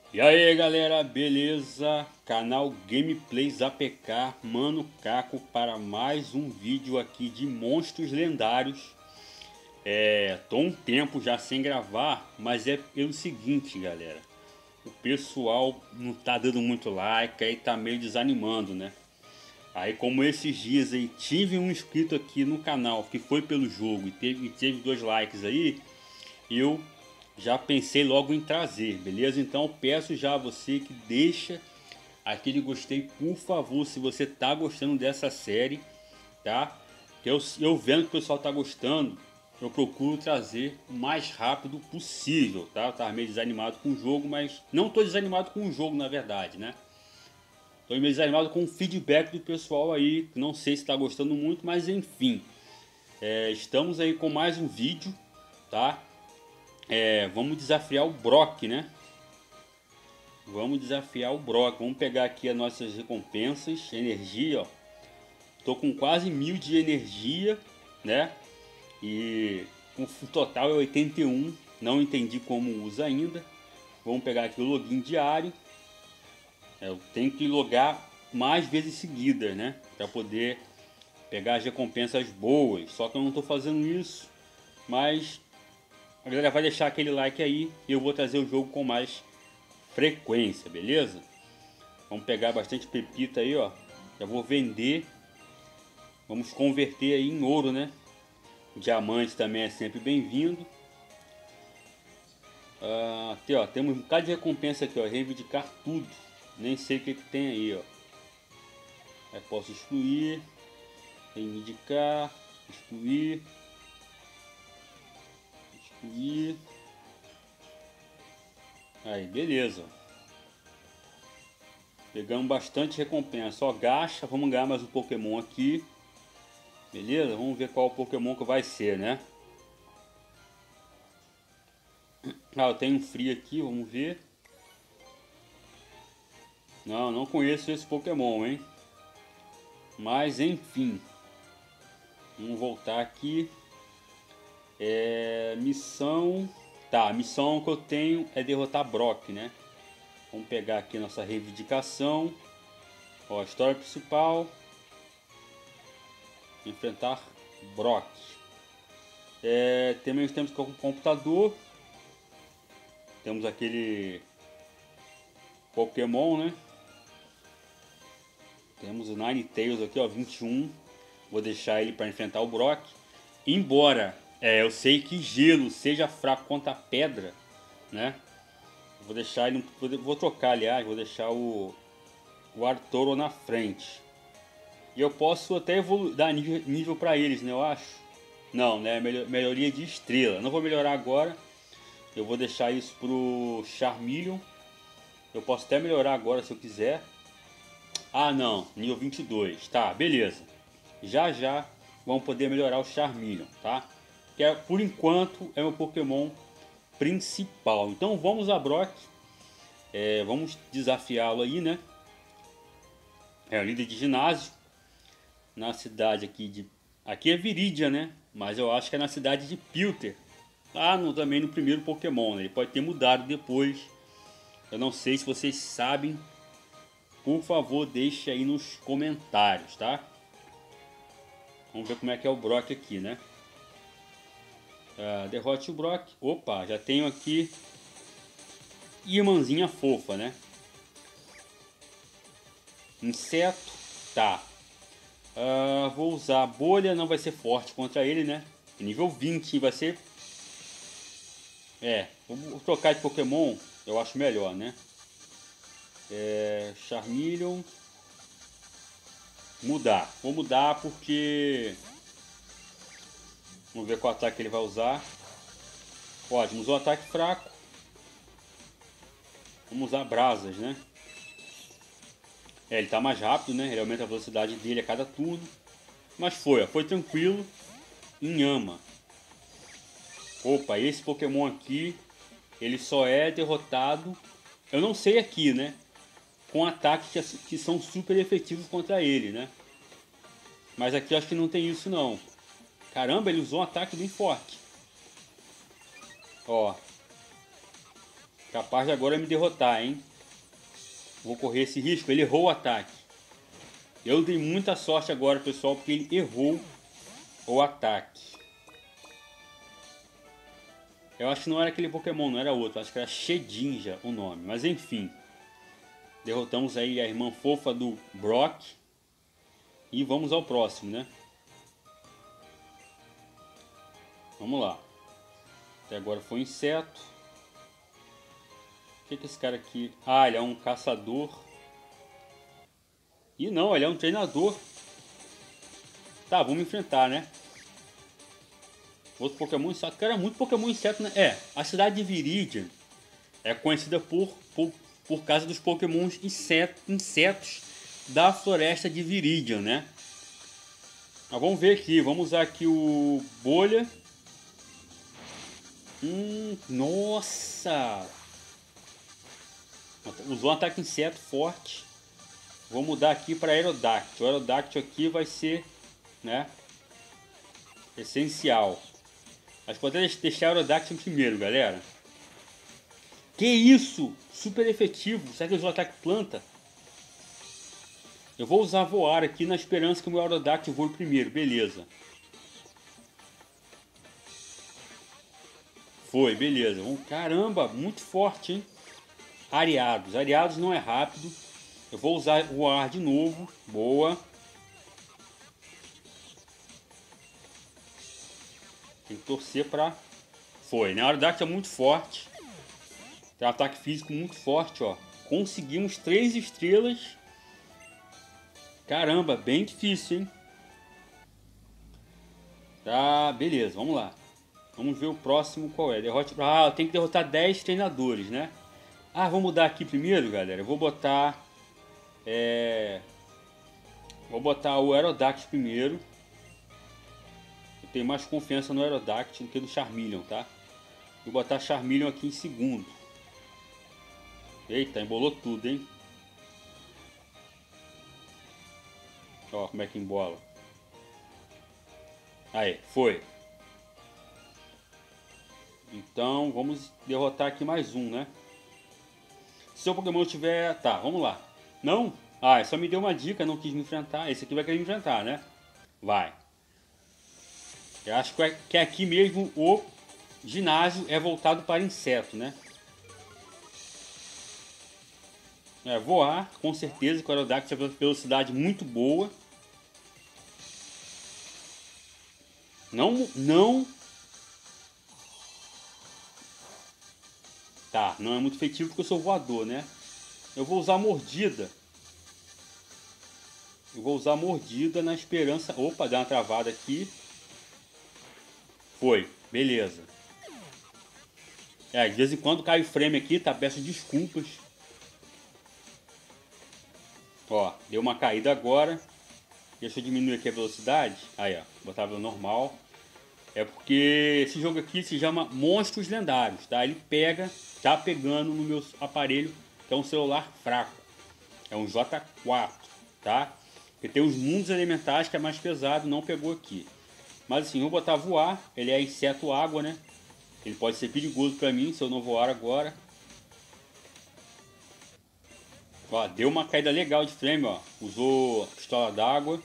E aí galera, beleza? Canal Gameplays APK, Mano Caco para mais um vídeo aqui de monstros lendários. Tô um tempo já sem gravar, mas é pelo seguinte galera, o pessoal não tá dando muito like, aí tá meio desanimando, né? Aí como esses dias aí tive um inscrito aqui no canal que foi pelo jogo e teve 2 likes aí, eu já pensei logo em trazer, beleza? Então eu peço já a você que deixa aquele gostei, por favor, se você tá gostando dessa série, tá? Que eu vendo que o pessoal tá gostando, eu procuro trazer o mais rápido possível, tá? Eu tava meio desanimado com o jogo, mas não tô desanimado com o jogo na verdade, né? Tô meio desanimado com o feedback do pessoal aí, não sei se tá gostando muito, mas enfim. Estamos aí com mais um vídeo, tá? Vamos desafiar o Brock, né? Vamos desafiar o Brock. Vamos pegar aqui as nossas recompensas. Energia, ó. Tô com quase 1000 de energia, né? E o total é 81. Não entendi como usa ainda. Vamos pegar aqui o login diário. Eu tenho que logar mais vezes seguidas, né? Para poder pegar as recompensas boas. Só que eu não tô fazendo isso. Mas a galera vai deixar aquele like aí. E eu vou trazer o jogo com mais frequência, beleza? Vamos pegar bastante pepita aí, ó. Já vou vender. Vamos converter aí em ouro, né? Diamante também é sempre bem-vindo. Aqui, ó, temos um bocado de recompensa aqui, ó. Reivindicar tudo. Nem sei o que tem aí, ó. Aí posso excluir. Reivindicar. Excluir. Excluir. Aí, beleza. Pegamos bastante recompensa. Ó, gacha. Vamos ganhar mais um Pokémon aqui. Beleza? Vamos ver qual Pokémon que vai ser, né? Eu tenho um Free aqui, vamos ver. Não conheço esse Pokémon, hein? Mas enfim. Vamos voltar aqui. Missão. Tá, a missão que eu tenho é derrotar Brock, né? Vamos pegar aqui nossa reivindicação. Ó, história principal. Enfrentar Brock. Também temos com o computador. Temos aquele Pokémon, né? Temos o Ninetales aqui, ó, 21. Vou deixar ele para enfrentar o Brock. Embora eu sei que gelo seja fraco contra a pedra, né? Vou deixar ele. Vou trocar, aliás, vou deixar o Arturo na frente. E eu posso até dar nível para eles, né? Eu acho. Não, né? Melhoria de estrela. Não vou melhorar agora. Eu vou deixar isso pro Charmeleon. Eu posso até melhorar agora se eu quiser. Ah, não. Nível 22. Tá, beleza. Já já vamos poder melhorar o Charmeleon, tá? Que por enquanto é meu Pokémon principal. Então vamos a Brock. Vamos desafiá-lo aí, né? É o líder de ginásio. Na cidade aqui de... Aqui é Viridia, né? Mas eu acho que é na cidade de Pilter. Também no primeiro Pokémon, né? Ele pode ter mudado depois. Eu não sei se vocês sabem. Por favor, deixe aí nos comentários, tá? Vamos ver como é que é o Brock aqui, né? Derrote o Brock. Opa, já tenho aqui irmãzinha fofa, né? Inseto. Tá. Vou usar a bolha, não vai ser forte contra ele, né? Nível 20 vai ser... vou trocar de Pokémon, eu acho melhor, né? Charmeleon. Mudar. Vou mudar porque... Vamos ver qual ataque ele vai usar. Ótimo, usou um ataque fraco. Vamos usar brasas, né? Ele tá mais rápido, né? Ele aumenta a velocidade dele a cada turno. Mas foi tranquilo. Inhama. Opa, esse Pokémon aqui, ele só é derrotado, eu não sei aqui, né? Com ataques que são super efetivos contra ele, né? Mas aqui eu acho que não tem isso não. Caramba, ele usou um ataque bem forte. Ó. Capaz de agora me derrotar, hein? Vou correr esse risco. Ele errou o ataque. Eu dei muita sorte agora, pessoal, porque ele errou o ataque. Eu acho que não era aquele Pokémon, não era outro. Acho que era Shedinja o nome. Mas enfim. Derrotamos aí a irmã fofa do Brock. E vamos ao próximo, né? Vamos lá. Até agora foi um inseto. O que é esse cara aqui? Ah, ele é um caçador. E não, ele é um treinador. Tá, vamos enfrentar, né? Outro Pokémon inseto. Cara, muito Pokémon inseto, né? É, a cidade de Viridian é conhecida por causa dos Pokémons insetos da floresta de Viridian, né? Mas vamos ver aqui, vamos usar aqui o Bolha. Nossa! Usou um ataque inseto forte. Vou mudar aqui para Aerodactyl. O Aerodactyl aqui vai ser, né, essencial. Acho que vou até deixar o Aerodactyl primeiro, galera. Que isso? Super efetivo. Será que ele usou ataque planta? Eu vou usar voar aqui na esperança que o meu Aerodactyl voe primeiro. Beleza. Foi, beleza. Caramba, muito forte, hein? Areados. Areados não é rápido. Eu vou usar voar de novo. Boa. Tem que torcer pra... Foi, né? O Aerodactyl é muito forte. Tem um ataque físico muito forte, ó. Conseguimos 3 estrelas. Caramba, bem difícil, hein? Tá, beleza, vamos lá. Vamos ver o próximo qual é. Derrote... Ah, eu tenho que derrotar 10 treinadores, né? Ah, vou mudar aqui primeiro, galera. Eu vou botar... Vou botar o Aerodactyl primeiro. Eu tenho mais confiança no Aerodactyl do que no Charmeleon, tá? Vou botar Charmeleon aqui em segundo. Eita, embolou tudo, hein? Ó, como é que embola. Aí, foi. Então, vamos derrotar aqui mais um, né? Se seu Pokémon tiver... Tá, vamos lá. Não? Ah, só me deu uma dica, não quis me enfrentar. Esse aqui vai querer me enfrentar, né? Vai. Eu acho que é aqui mesmo o ginásio é voltado para inseto, né? É, voar, com certeza, com o Aerodactyl tem uma velocidade muito boa. Não... Tá, não é muito efetivo porque eu sou voador, né? Eu vou usar mordida. Eu vou usar mordida na esperança... Opa, deu uma travada aqui. Foi, beleza. É, de vez em quando cai o frame aqui, tá? Peço desculpas. Ó, deu uma caída agora. Deixa eu diminuir aqui a velocidade. Aí, ó, botar ela normal. É porque esse jogo aqui se chama Monstros Lendários, tá? Ele pega, tá pegando no meu aparelho, que é um celular fraco. É um J4, tá? Porque tem os mundos elementares que é mais pesado, não pegou aqui. Mas assim, vou botar voar, ele é inseto água, né? Ele pode ser perigoso pra mim se eu não voar agora. Ó, deu uma caída legal de frame, ó. Usou pistola d'água.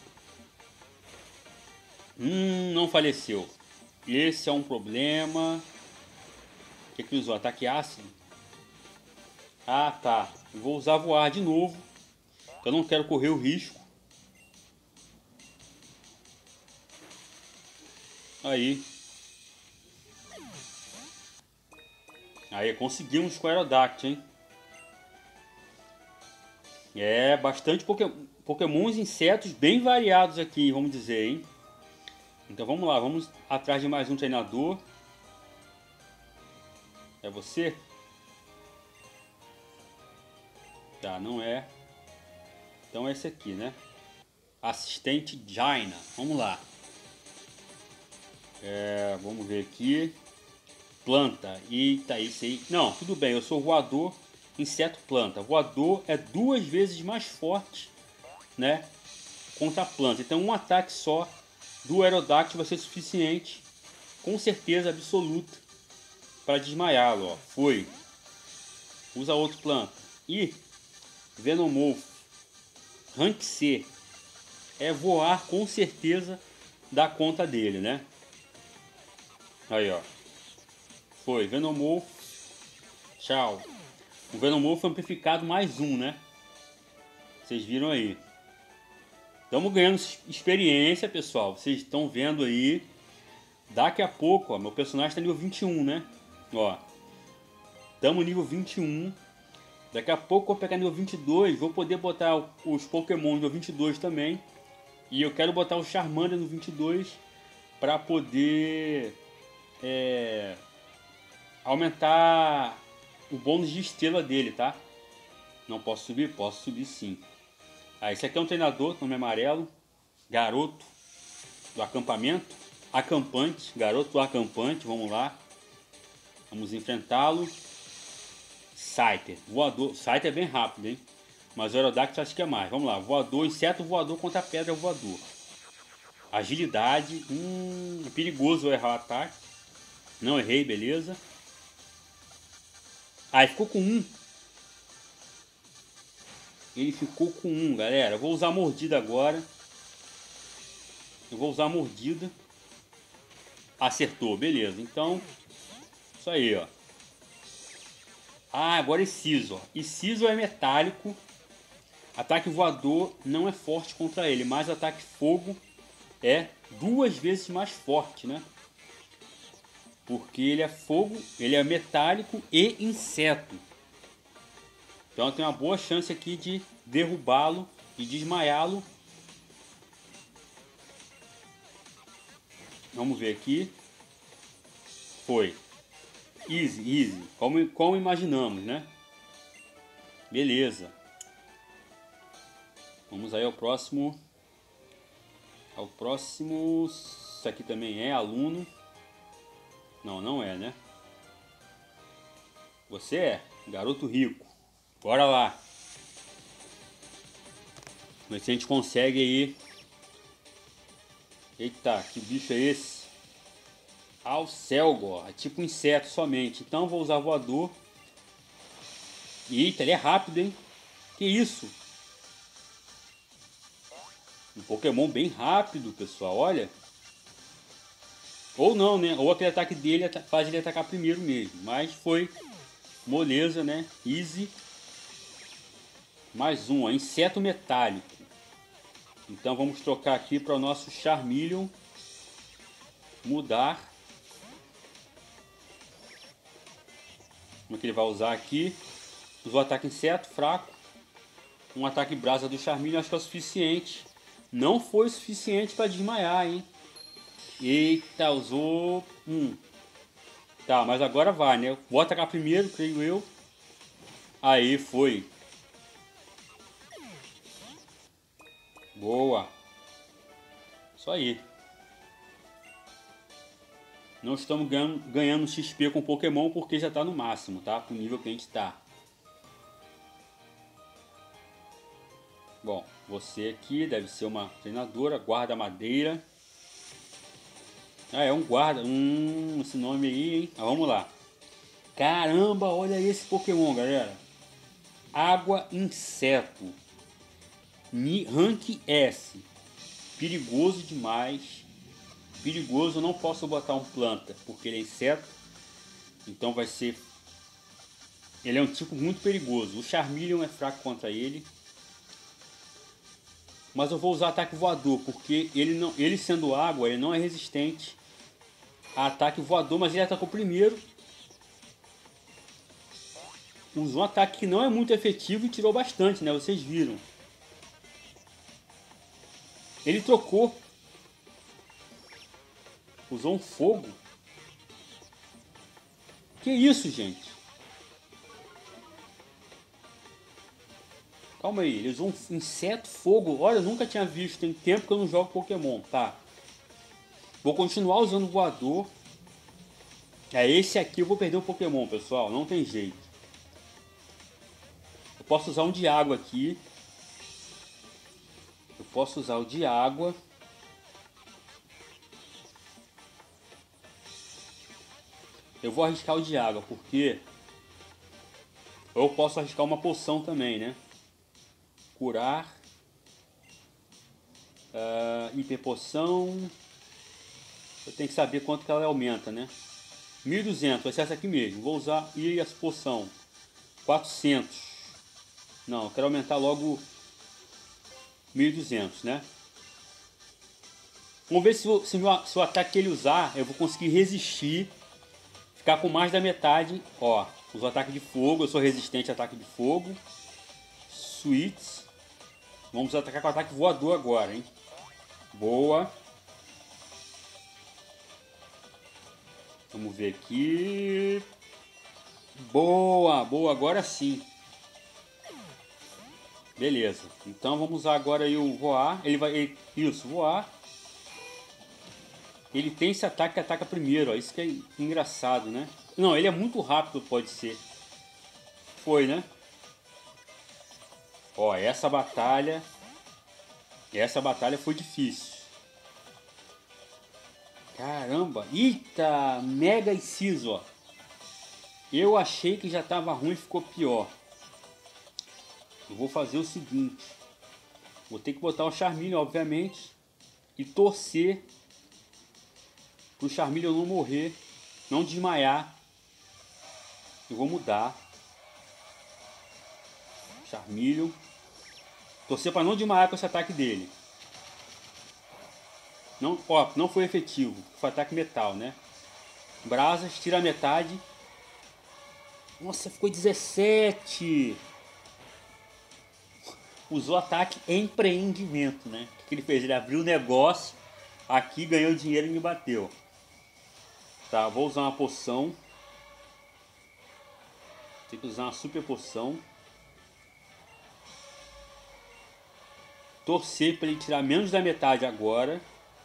Não faleceu. Esse é um problema. O que ele usou? Ataque ácido? Ah, tá. Eu vou usar voar de novo. Eu não quero correr o risco. Aí. Aí, conseguimos com o Aerodactyl, hein? É, bastante Pokémons insetos bem variados aqui, vamos dizer, hein? Então vamos lá, vamos atrás de mais um treinador. É você? Tá, não é. Então é esse aqui, né? Assistente Jaina. Vamos lá. Vamos ver aqui. Planta. Eita, isso aí. Não, tudo bem, eu sou voador, inseto planta. Voador é 2 vezes mais forte, né? Contra a planta. Então um ataque só do Aerodactyl vai ser suficiente, com certeza absoluta, para desmaiá-lo, ó. Foi. Usa outro planta. E Venomoth, Rank C, é voar com certeza da conta dele, né? Aí, ó. Foi, Venomoth. Tchau. O Venomoth amplificado mais um, né? Vocês viram aí. Estamos ganhando experiência, pessoal. Vocês estão vendo aí. Daqui a pouco, ó, meu personagem está nível 21, né? Ó. Estamos nível 21. Daqui a pouco eu vou pegar nível 22. Vou poder botar os Pokémon nível 22 também. E eu quero botar o Charmander no 22 para poder aumentar o bônus de estrela dele, tá? Não posso subir? Posso subir sim. Ah, esse aqui é um treinador, nome amarelo. Garoto do acampamento. Acampante, garoto do acampante, vamos lá. Vamos enfrentá-lo. Scyther, voador. Scyther é bem rápido, hein? Mas o Aerodactyl acho que é mais. Vamos lá, voador, inseto voador contra pedra voador. Agilidade, é perigoso eu errar o ataque. Não errei, beleza. Ah, ele ficou com 1. Ele ficou com 1, galera. Eu vou usar a mordida agora. Eu vou usar a mordida. Acertou, beleza. Então, isso aí, ó. Ah, agora Inciso, ó. Inciso é metálico. Ataque voador não é forte contra ele, mas ataque fogo é 2 vezes mais forte, né? Porque ele é fogo, ele é metálico e inseto. Então tem uma boa chance aqui de derrubá-lo e desmaiá-lo. Vamos ver aqui. Foi. Easy, easy. Como imaginamos, né? Beleza. Vamos aí ao próximo. Ao próximo. Isso aqui também é aluno. Não, não é, né? Você é garoto rico. Bora lá. Ver se a gente consegue aí. Eita, que bicho é esse? Alcelgor. É tipo um inseto somente. Então vou usar voador. Eita, ele é rápido, hein? Que isso? Um Pokémon bem rápido, pessoal. Olha. Ou não, né? Ou aquele ataque dele faz ele atacar primeiro mesmo. Mas foi moleza, né? Easy. Mais um, ó, inseto metálico. Então vamos trocar aqui para o nosso Charmeleon. Mudar. Como é que ele vai usar aqui? Usou ataque inseto, fraco. Um ataque brasa do Charmeleon, acho que é o suficiente. Não foi o suficiente para desmaiar, hein? Eita, usou Tá, mas agora vai, né? Vou atacar primeiro, creio eu. Aí, foi. Boa. Isso aí. Não estamos ganhando XP com Pokémon porque já está no máximo, tá? Pro nível que a gente está. Bom, você aqui deve ser uma treinadora, guarda-madeira. Ah, é um guarda. Esse nome aí, hein? Ah, vamos lá. Caramba, olha esse Pokémon, galera. Água Inseto. Rank S. Perigoso demais. Perigoso, eu não posso botar um planta, porque ele é inseto. Então vai ser... Ele é um tipo muito perigoso. O Charmeleon é fraco contra ele. Mas eu vou usar ataque voador, porque ele sendo água, ele não é resistente a ataque voador, mas ele atacou primeiro. Usou um ataque que não é muito efetivo e tirou bastante, né? Vocês viram. Ele trocou. Usou um fogo. Que isso, gente? Calma aí, ele usou um inseto fogo. Olha, eu nunca tinha visto. Tem tempo que eu não jogo Pokémon, tá? Vou continuar usando voador. É esse aqui, eu vou perder um Pokémon, pessoal. Não tem jeito. Eu posso usar um de água aqui. Eu posso usar o de água. Eu vou arriscar o de água, porque Ou eu posso arriscar uma poção também, né? Curar. Hiper poção. Eu tenho que saber quanto que ela aumenta, né? 1200, vai ser essa aqui mesmo. Vou usar e essa poção. 400. Não, eu quero aumentar logo 1200, né? Vamos ver se o ataque que ele usar, eu vou conseguir resistir. Ficar com mais da metade. Ó, uso ataque de fogo, eu sou resistente a ataque de fogo. Sweets. Vamos atacar com ataque voador agora, hein? Boa. Vamos ver aqui. Boa, boa, agora sim. Beleza. Então vamos usar agora aí o voar. Ele vai... Isso, voar. Ele tem esse ataque que ataca primeiro, ó. Isso que é engraçado, né? Não, ele é muito rápido, pode ser. Foi, né? Ó, essa batalha foi difícil. Caramba. Eita, mega inciso, ó. Eu achei que já estava ruim e ficou pior. Eu vou fazer o seguinte. Vou ter que botar o Charmeleon, obviamente. E torcer pro Charmeleon não morrer. Não desmaiar. Eu vou mudar. Charmeleon. Torcer para não desmaiar com esse ataque dele. Não, ó, não foi efetivo. Foi ataque metal, né? Brasas, tira a metade. Nossa, ficou 17. Usou ataque empreendimento, né? O que ele fez? Ele abriu o negócio. Aqui ganhou dinheiro e me bateu. Tá, vou usar uma poção. Tem que usar uma super poção. Torcer para ele tirar menos da metade agora.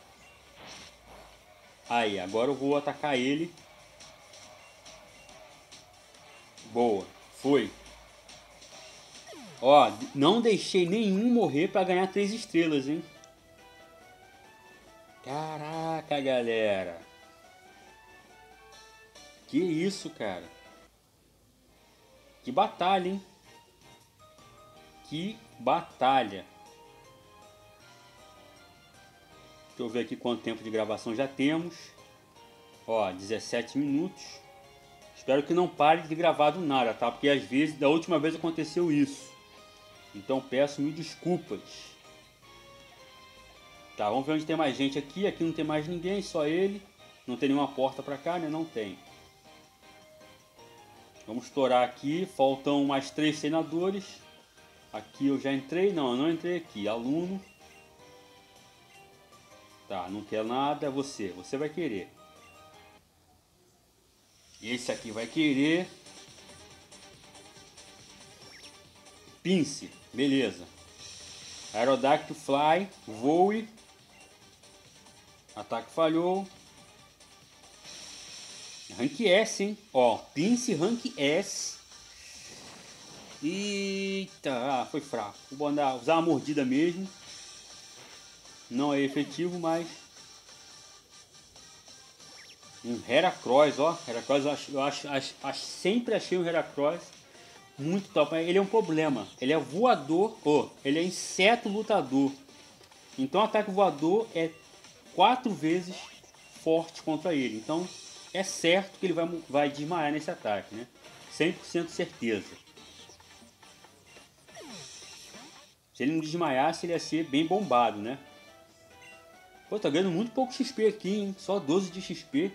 Aí, agora eu vou atacar ele. Boa, foi. Ó, não deixei nenhum morrer para ganhar 3 estrelas, hein? Caraca, galera. Que isso, cara. Que batalha, hein? Que batalha. Deixa eu ver aqui quanto tempo de gravação já temos. Ó, 17 minutos. Espero que não pare de gravar do nada, tá? Porque às vezes, da última vez aconteceu isso. Então peço mil desculpas. Tá, vamos ver onde tem mais gente aqui. Aqui não tem mais ninguém, só ele. Não tem nenhuma porta pra cá, né? Não tem. Vamos estourar aqui. Faltam mais 3 senadores. Aqui eu já entrei. Não, eu não entrei aqui. Aluno. Tá, não quer nada. Você vai querer. Esse aqui vai querer. Pince, beleza. Aerodactyl Fly, voe. Ataque falhou. Rank S, hein? Ó, Pince Rank S. Eita, foi fraco. Vou usar uma mordida mesmo. Não é efetivo, mas... Um Heracross, ó. Heracross, sempre achei um Heracross muito top. Ele é um problema. Ele é voador, ele é inseto lutador. Então o ataque voador é 4 vezes forte contra ele. Então é certo que ele vai desmaiar nesse ataque, né? 100% certeza. Se ele não desmaiasse, ele ia ser bem bombado, né? Pô, tá ganhando muito pouco XP aqui, hein? Só 12 de XP.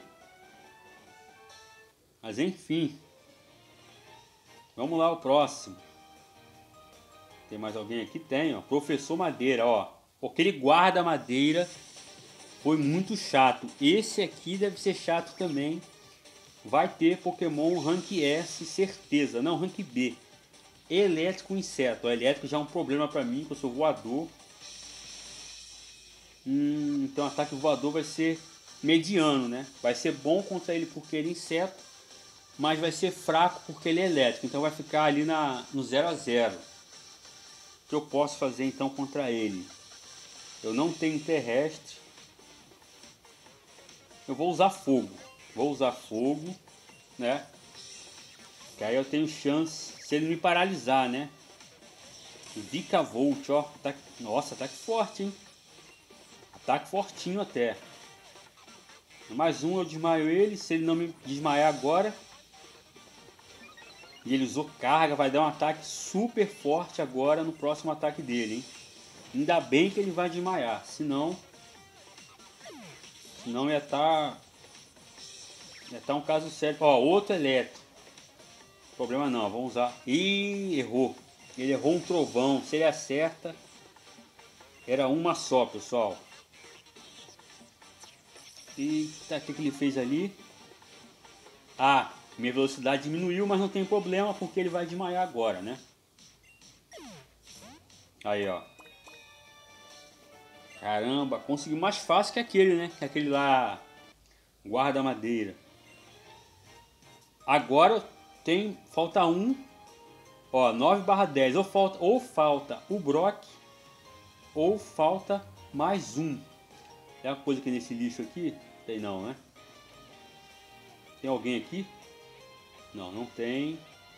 Mas enfim. Vamos lá, o próximo. Tem mais alguém aqui? Tem, ó. Professor Madeira, ó. Porque ele guarda madeira. Foi muito chato. Esse aqui deve ser chato também. Vai ter Pokémon Rank S, certeza. Não, Rank B. Elétrico inseto. O elétrico já é um problema pra mim, que eu sou voador. Então ataque voador vai ser mediano, né? Vai ser bom contra ele porque ele é inseto, mas vai ser fraco porque ele é elétrico. Então vai ficar ali no 0 a 0. O que eu posso fazer então contra ele? Eu não tenho terrestre. Eu vou usar fogo. Vou usar fogo, né? Que aí eu tenho chance, se ele me paralisar, né? Vikavolt, ó. Nossa, ataque forte, hein? Ataque fortinho até. Mais um, eu desmaio ele. Se ele não me desmaiar agora. E ele usou carga, vai dar um ataque super forte agora no próximo ataque dele, hein? Ainda bem que ele vai desmaiar, senão ia estar um caso sério. Ó, outro elétrico. Problema não, vamos usar. Ih, errou. Ele errou um trovão. Se ele acerta, era uma só, pessoal. Eita, o que ele fez ali? Ah, minha velocidade diminuiu, mas não tem problema porque ele vai desmaiar agora, né? Aí, ó. Caramba, conseguiu mais fácil que aquele, né? Que aquele lá, guarda-madeira. Agora falta um. Ó, 9/10. Ou falta o Brock, ou falta mais um. Tem uma coisa aqui nesse lixo aqui? Tem não, né? Tem alguém aqui? Não, não tem.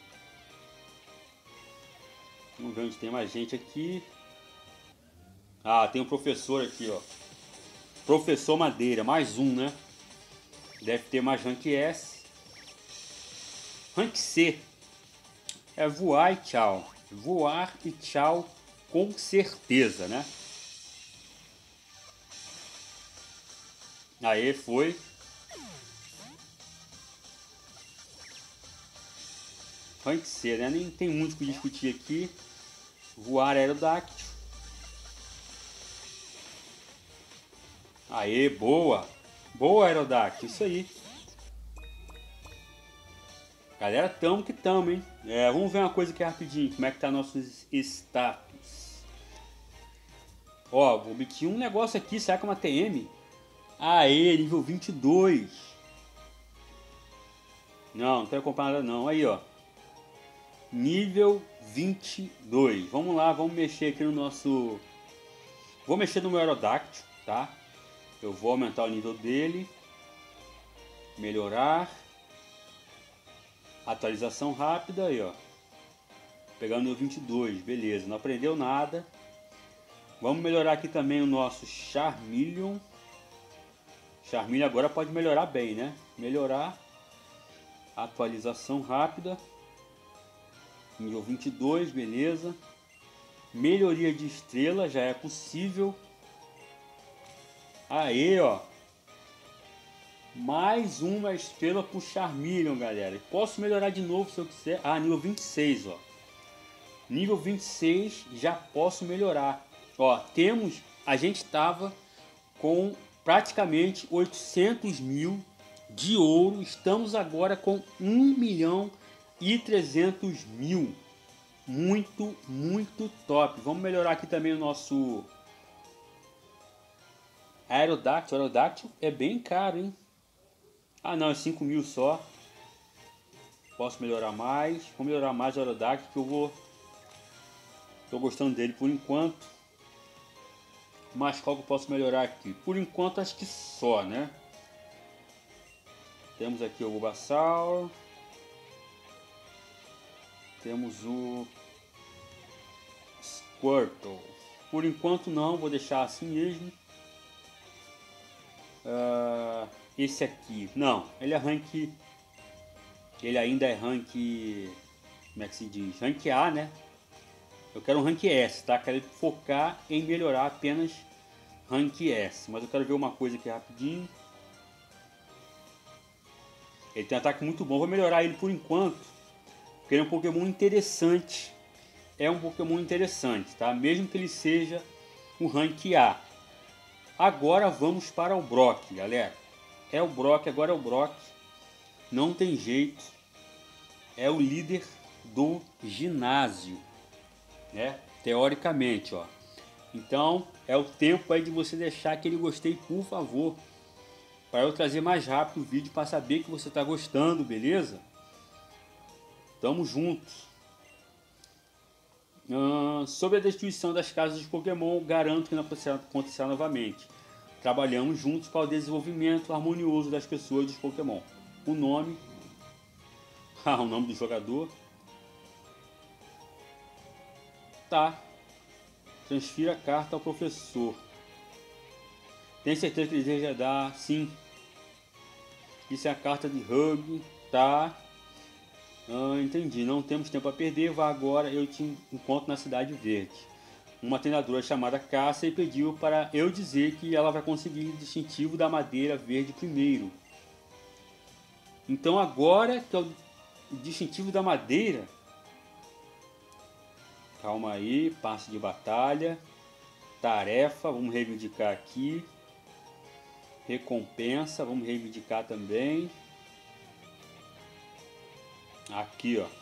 Vamos ver onde tem mais gente aqui. Ah, tem um professor aqui, ó. Professor Madeira, mais um, né? Deve ter mais rank S. Rank C. É voar e tchau. Voar e tchau com certeza, né? Aí foi. Rank C, né? Nem tem muito o que discutir aqui. Voar aerodáctil. Aê, boa! Boa, aerodáctil, isso aí. Galera, tamo que tamo, hein? Vamos ver uma coisa aqui rapidinho. Como é que tá nossos status. Ó, vou obter um negócio aqui. Será que é uma TM? Aê, nível 22. Não quero comprar nada não. Aí, ó. Nível 22. Vamos lá, vamos mexer aqui no nosso... Vou mexer no meu aerodáctil, tá? Eu vou aumentar o nível dele. Melhorar. Atualização rápida aí, ó. Pegar o nível 22, beleza. Não aprendeu nada. Vamos melhorar aqui também o nosso Charmeleon. Charmeleon agora pode melhorar bem, né? Melhorar. Atualização rápida. Nível 22, beleza. Melhoria de estrela, já é possível. Aí, ó. Mais uma estrela pro Charmeleon, galera. Posso melhorar de novo se eu quiser. Ah, nível 26, ó. Nível 26 já posso melhorar. Ó, a gente tava com praticamente 800 mil de ouro. Estamos agora com 1.300.000. Muito, muito top. Vamos melhorar aqui também o nosso Aerodáctil. Aerodáctil é bem caro, hein? Ah, não, é 5 mil só. Posso melhorar mais. Vou melhorar mais o Aerodáctil que eu vou... Tô gostando dele por enquanto. Mas qual que eu posso melhorar aqui? Por enquanto acho que só, né? Temos aqui o Bulbasaur. Temos o Squirtle. Por enquanto não, vou deixar assim mesmo. Esse aqui, não, ele é rank... Ele ainda é rank... Como é que se diz? Rank A, né? Eu quero um rank S, tá? Quero focar em melhorar apenas rank S. Mas eu quero ver uma coisa aqui rapidinho. Ele tem um ataque muito bom, vou melhorar ele por enquanto. Porque ele é um Pokémon interessante. É um Pokémon interessante, tá? Mesmo que ele seja um rank A. Agora vamos para o Brock, galera. É o Brock, agora é o Brock. Não tem jeito. É o líder do ginásio, né? Teoricamente, ó. Então, é o tempo aí de você deixar aquele gostei, por favor. Para eu trazer mais rápido o vídeo para saber que você está gostando, beleza? Tamo juntos. Sobre a destruição das casas de Pokémon, garanto que não acontecerá novamente. Trabalhamos juntos para o desenvolvimento harmonioso das pessoas dos Pokémon. O nome Ah, o nome do jogador. Tá. Transfira a carta ao professor. Tem certeza que ele deseja dar? Sim. Isso é a carta de Hug. Tá. Entendi. Não temos tempo a perder. Vá agora. Eu te encontro na Cidade Verde. Uma treinadora chamada Cássia pediu para eu dizer que ela vai conseguir o distintivo da madeira verde primeiro. Então agora que é o distintivo da madeira. Calma aí, passe de batalha. Tarefa, vamos reivindicar aqui. Recompensa, vamos reivindicar também. Aqui, ó.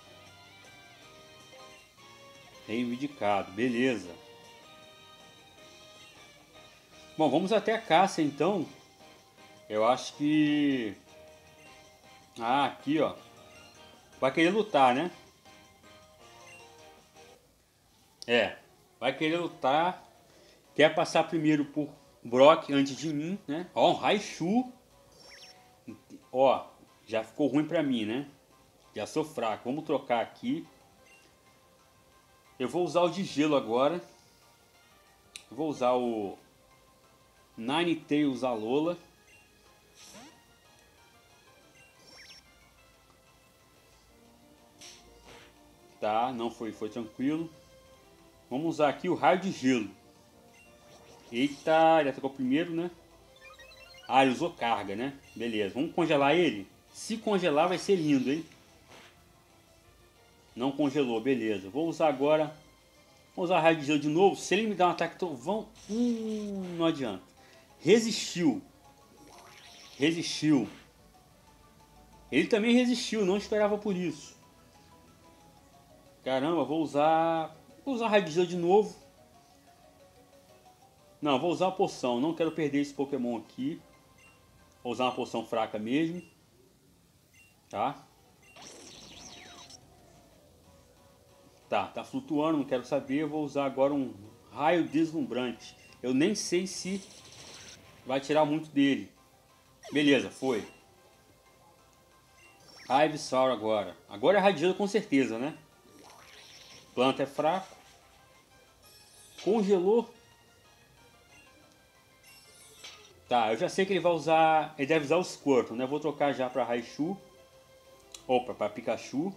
Reivindicado, beleza. Bom, vamos até a Cássia então. Eu acho que... Ah, aqui, ó. Vai querer lutar, né? É, vai querer lutar. Quer passar primeiro por Brock antes de mim, né? Ó, um Raichu. Ó, já ficou ruim pra mim, né? Já sou fraco. Vamos trocar aqui. Eu vou usar o de gelo agora. Eu vou usar o Ninetales Alola. Tá, não foi tranquilo. Vamos usar aqui o raio de gelo. Eita, ele atacou primeiro, né? Ah, ele usou carga, né? Beleza, vamos congelar ele? Se congelar vai ser lindo, hein? Não congelou, beleza. Vou usar agora... Vou usar raio de gelo de novo. Se ele me dar um ataque trovão... não adianta. Resistiu. Resistiu. Ele também resistiu, não esperava por isso. Caramba, vou usar raio de gelo de novo. Não, vou usar a poção. Não quero perder esse Pokémon aqui. Vou usar uma poção fraca mesmo. Tá? Tá flutuando, não quero saber. Eu vou usar agora um raio deslumbrante. Eu nem sei se vai tirar muito dele. Beleza, foi. Ivysaur agora. Agora é raio de gelo com certeza, né? Planta é fraco. Congelou. Tá, eu já sei que ele vai usar... Ele deve usar o Squirtle, né? Vou trocar já para Raichu. Opa, para Pikachu.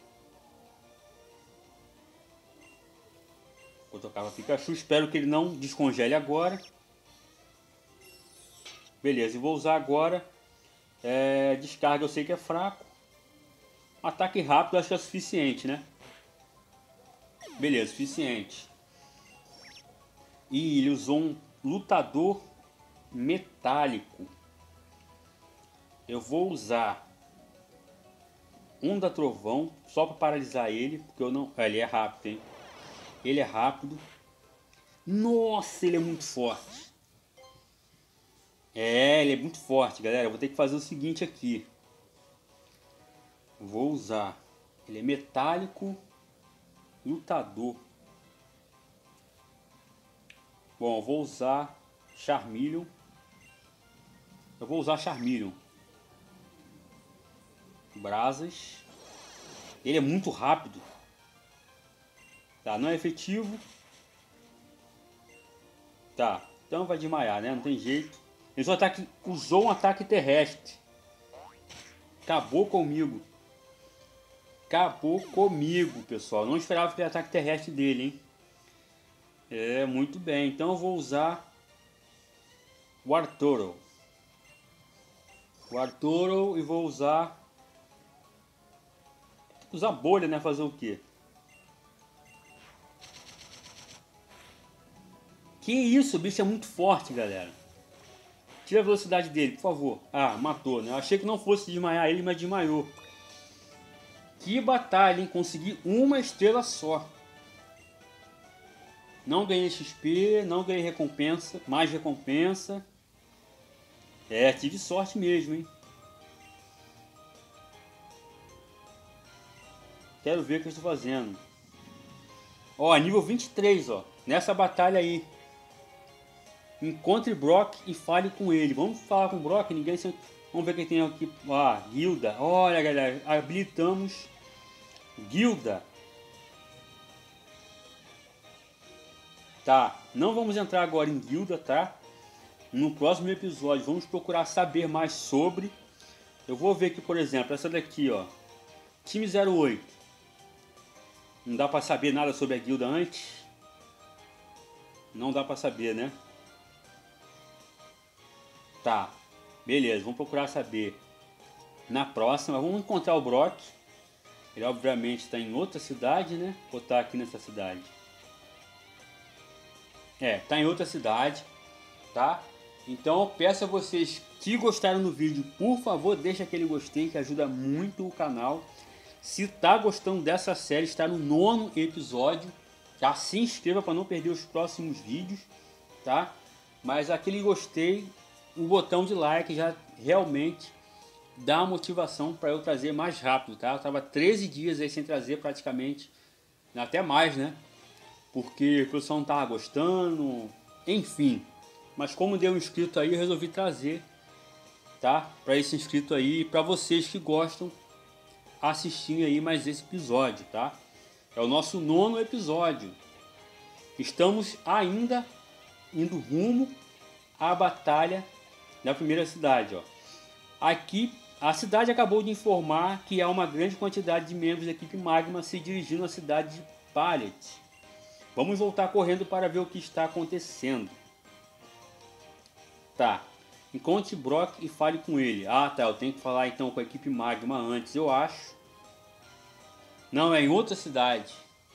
Vou trocar para Pikachu. Espero que ele não descongele agora. Beleza, e vou usar agora... descarga eu sei que é fraco. Ataque rápido acho que é suficiente, né? Beleza, suficiente. E ele usou um lutador metálico. Eu vou usar Onda Trovão só para paralisar ele, porque eu não... ele é rápido, hein? Ele é rápido. Nossa, ele é muito forte. Ele é muito forte, galera. Eu vou ter que fazer o seguinte aqui. Vou usar... Ele é metálico. Lutador. Bom, eu vou usar Charmeleon. Eu vou usar Charmeleon. Brasas. Ele é muito rápido. Tá, não é efetivo. Tá, então vai desmaiar, né? Não tem jeito. Ele usou um ataque terrestre. Acabou comigo. Acabou comigo, pessoal. Não esperava aquele ataque terrestre dele, hein? Muito bem. Então eu vou usar o Arturo. E vou usar bolha, né? Fazer o quê? Que isso, o bicho é muito forte, galera. Tira a velocidade dele, por favor. Ah, matou, né? Eu achei que não fosse desmaiar ele, mas desmaiou. Que batalha, hein? Consegui uma estrela só. Não ganhei XP, não ganhei recompensa, mais recompensa. Tive sorte mesmo, hein? Quero ver o que eu estou fazendo. Ó, nível 23, ó. Nessa batalha aí. Encontre Brock e fale com ele. Vamos falar com o Brock, ninguém se... Vamos ver quem tem aqui. Ah, guilda. Olha, galera, habilitamos guilda. Tá, não vamos entrar agora em guilda, tá? No próximo episódio vamos procurar saber mais sobre. Eu vou ver aqui, por exemplo, essa daqui, ó. Time 08. Não dá pra saber nada sobre a guilda antes? Não dá pra saber, né? Tá, beleza, vamos procurar saber na próxima. Vamos encontrar o Brock. Ele obviamente está em outra cidade, né? Ou tá aqui nessa cidade? É, tá em outra cidade, tá? Então eu peço a vocês que gostaram do vídeo, por favor, deixa aquele gostei que ajuda muito o canal. Se tá gostando dessa série, está no 9º episódio, tá? Se inscreva para não perder os próximos vídeos, tá? Mas aquele gostei, o botão de like já realmente dá motivação para eu trazer mais rápido, tá? Eu tava 13 dias aí sem trazer praticamente, até mais, né? Porque o pessoal não tava gostando, enfim. Mas como deu um inscrito aí, eu resolvi trazer, tá? Para esse inscrito aí, para vocês que gostam, assistir aí mais esse episódio, tá? É o nosso 9º episódio. Estamos ainda indo rumo à batalha da primeira cidade, ó. Aqui, a cidade acabou de informar que há uma grande quantidade de membros da equipe Magma se dirigindo à cidade de Pallet. Vamos voltar correndo para ver o que está acontecendo. Tá. Encontre Brock e fale com ele. Ah, tá. Eu tenho que falar então com a equipe Magma antes, eu acho. Não, é em outra cidade.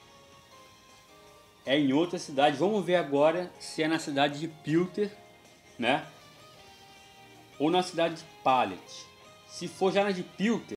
É em outra cidade. Vamos ver agora se é na cidade de Pilter, né? Ou na cidade de Pallet. Se for já na de Pilter,